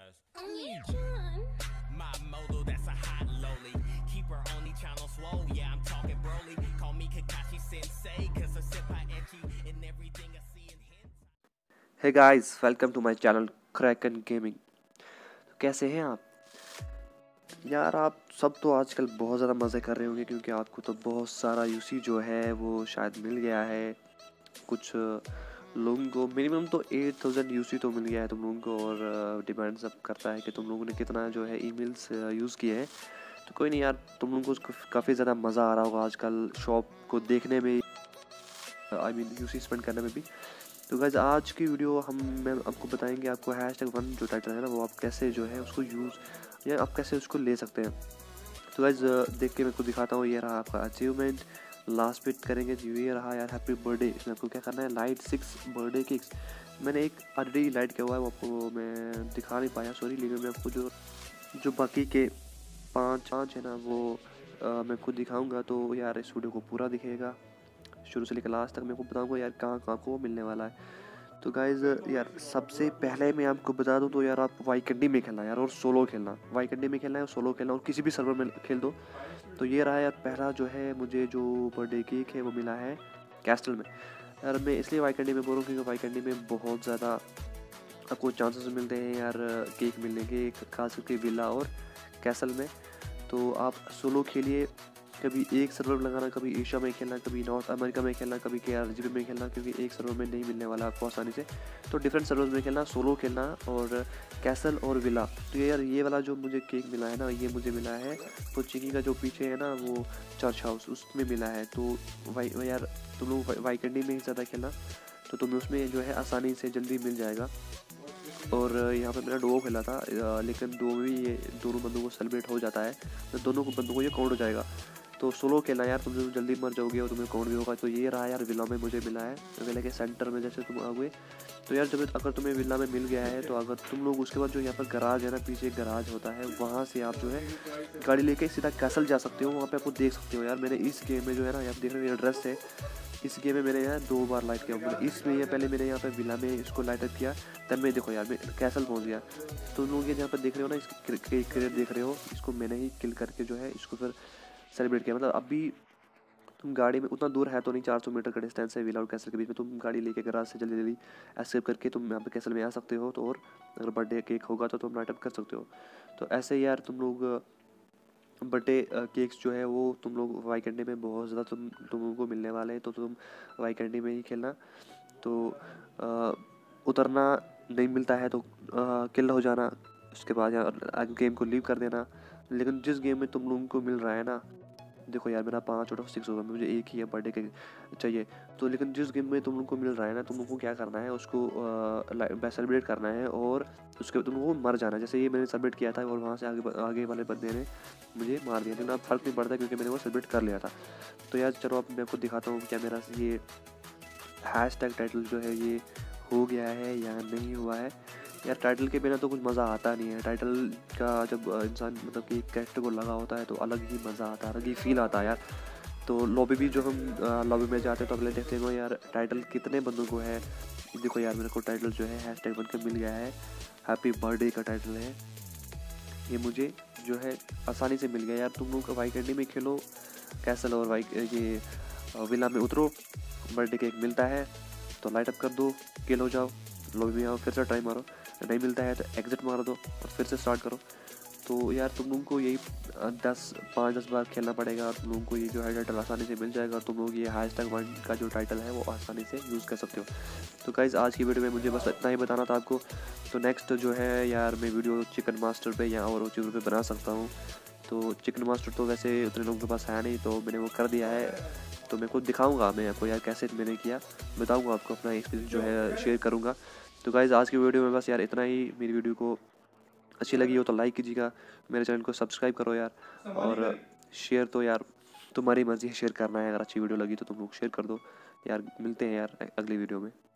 guys. My model, that's a hot loli. Keep her on the channel swole. Yeah, I'm talking Broly. Call me Kakashi Sensei, cause I sip my etchy in everything I see in hints. Hey guys, welcome to my channel Kraken Gaming। तो कैसे हैं आप यार? आप सब तो आजकल बहुत ज़्यादा मज़े कर रहे होंगे क्योंकि आपको तो बहुत सारा यूसी जो है वो शायद मिल गया है। कुछ लोगों को मिनिमम तो 8000 यूसी तो मिल गया है तुम लोगों को, और डिपेंड सब करता है कि तुम लोगों ने कितना जो है ईमेल्स यूज़ किए हैं। तो कोई नहीं यार, तुम लोगों को काफ़ी ज़्यादा मज़ा आ रहा होगा आजकल शॉप को देखने में, आई मीन यूसी स्पेंड करने में भी। तो गाइस आज की वीडियो मैं आपको बताएंगे आपको #1 जो टाइटल है ना वो आप कैसे जो है उसको यूज़ या आप कैसे उसको ले सकते हैं। तो गाइस देख के मैं आपको दिखाता हूँ। ये रहा आपका अचीवमेंट, लास्ट पिट करेंगे तो ये रहा यार हैप्पी बर्थडे। इसमें आपको क्या करना है, लाइट 6 बर्थडे केक्स। मैंने एक ऑलरेडी लाइट किया हुआ है, वो आपको मैं दिखा नहीं पाया सॉरी, लेकिन मैं आपको जो बाकी के पाँच है ना वो मैं खुद दिखाऊँगा। तो यार इस वीडियो को पूरा दिखेगा शुरू से लेकर लास्ट तक, मैं आपको बताऊंगा यार कहाँ कहाँ को मिलने वाला है। तो गाइज़ यार सबसे पहले मैं आपको बता दूं तो यार आप वाई कैंडी में खेलना यार, और सोलो खेलना। वाई कैंडी में खेलना है और सोलो खेलना, और किसी भी सर्वर में खेल दो। तो ये रहा यार पहला जो है मुझे जो बर्थडे केक है वो मिला है कैस्टल में। यार मैं इसलिए वाई कैंडी में बोल रहा हूँ क्योंकि वाई कैंडी में बहुत ज़्यादा आपको चांसेस मिलते हैं यार केक मिलने के, खास करके विला और कैसल में। तो आप सोलो खेलिए, कभी एक सर्वर लगाना, कभी एशिया में खेलना, कभी नॉर्थ अमेरिका में खेलना, कभी KRGB में खेलना, क्योंकि एक सर्वर में नहीं मिलने वाला आपको आसानी से। तो डिफरेंट सर्वर्स में खेलना, सोलो खेलना और कैसल और विला। तो यार ये वाला जो मुझे केक मिला है ना, ये मुझे मिला है पोचिंकी का जो पीछे है ना वो चर्च हाउस, उसमें मिला है। तो यार तुम लोग वाई कैंडी में ही ज़्यादा खेलना, तो तुम्हें उसमें जो है आसानी से जल्दी मिल जाएगा। और यहाँ पे मेरा डुओ खेला था, लेकिन डुओ में भी ये दोनों बंदों को सेलिब्रेट हो जाता है, तो दोनों बंदों को ये काउंट हो जाएगा। तो सोलो खेलना यार, तुम जो जल्दी मर जाओगे और तुम्हें काउंट भी होगा। तो ये रहा यार विला में मुझे मिला है, विला के सेंटर में जैसे तुम आओगे। तो यार जब अगर तुम्हें विला में मिल गया है तो अगर तुम लोग उसके बाद जो यहाँ पर गराज है ना, पीछे एक गराज होता है, वहाँ से आप जो है गाड़ी लेके सीधा कैसल जा सकते हो। वहाँ पे आपको देख सकते हो यार, मैंने इस गेम में जो है ना, आप देख रहे हो ये ड्रेस है, इस गेम में मैंने यहाँ 2 बार लाइट किया। मतलब इसमें ये पहले मैंने यहाँ पर विला में इसको लाइट अप किया, तब मैं देखो यार मैं कैसल पहुँच गया। तो लोग ये जहाँ पर देख रहे हो ना, इसके क्रेडिट देख रहे हो, इसको मैंने ही किल करके जो है इसको फिर सेलिब्रेट किया। मतलब अभी तुम गाड़ी में, उतना दूर है तो नहीं, 400 मीटर का डिस्टेंस है विला और कैसल के बीच में, तुम गाड़ी लेके गराज से जल्दी जल्दी एस्केप करके तुम यहाँ पे कैसल में आ सकते हो। तो और अगर बर्थडे केक होगा तो तुम लाइट अप कर सकते हो। तो ऐसे यार तुम लोग बर्थडे केक्स जो है वो तुम लोग वाई कैंडी में बहुत ज़्यादा तुम लोगों को मिलने वाले हैं। तो तुम वाई कैंडी में ही खेलना। तो उतरना नहीं मिलता है तो किल हो जाना, उसके बाद यार गेम को लीव कर देना। लेकिन जिस गेम में तुम लोगों को मिल रहा है ना, देखो यार मेरा 5 आउट ऑफ 6 होगा, मुझे एक ही है बर्थडे के चाहिए। तो लेकिन जिस गेम में तुम लोग को मिल रहा है ना, तुम लोग को क्या करना है, उसको सेलिब्रेट करना है और उसके तुम लोग को मर जाना है। जैसे ये मैंने सेलिब्रेट किया था और वहाँ से आगे वाले बंदे ने मुझे मार दिया, लेकिन अब फर्क नहीं पड़ता क्योंकि मैंने वो सेलिब्रेट कर लिया था। तो यार चलो अब मैं आपको दिखाता हूँ क्या मेरा ये टाइटल जो है ये हो गया है या नहीं हुआ है। यार टाइटल के बिना तो कुछ मज़ा आता नहीं है। टाइटल का जब इंसान मतलब कि कैरेक्टर को लगा होता है तो अलग ही मज़ा आता है, अलग ही फील आता है यार। तो लॉबी भी जो हम लॉबी में जाते हैं तो अगले देखते हैं यार टाइटल कितने बंदों को है। देखो यार मेरे को टाइटल जो है #1 का मिल गया है, हैप्पी बर्थडे का टाइटल है। ये मुझे जो है आसानी से मिल गया यार। तुम लोग वाई कैंडी में खेलो, कैसल और ये विला में उतरो, बर्थडे केक मिलता है तो लाइट अप कर दो, किल हो जाओ, लॉबी में आओ, फिर से ट्राई मारो, नहीं मिलता है तो एग्जिट मार दो और फिर से स्टार्ट करो। तो यार तुम लोगों को यही 5-10 बार खेलना पड़ेगा और तुम लोगों को ये जो है टाइटल आसानी से मिल जाएगा और तुम लोग ये #1 का जो टाइटल है वो आसानी से यूज़ कर सकते हो। तो गाइज़ आज की वीडियो में मुझे बस इतना ही बताना था आपको। तो नेक्स्ट जो है यार मैं वीडियो चिकन मास्टर पे या और चीज़ों पे बना सकता हूँ। तो चिकन मास्टर तो वैसे उतने लोगों के पास है नहीं, तो मैंने वो कर दिया है। तो मैं खुद दिखाऊंगा, मैं आपको यार कैसे मैंने किया बताऊंगा, आपको अपना एक्सपीरियंस जो है शेयर करूंगा। तो गाइज़ आज की वीडियो में बस यार इतना ही। मेरी वीडियो को अच्छी लगी हो तो लाइक कीजिएगा, मेरे चैनल को सब्सक्राइब करो यार, और शेयर तो यार तुम्हारी मर्ज़ी है शेयर करना है। अगर अच्छी वीडियो लगी तो तुम लोग शेयर कर दो यार। मिलते हैं यार अगली वीडियो में।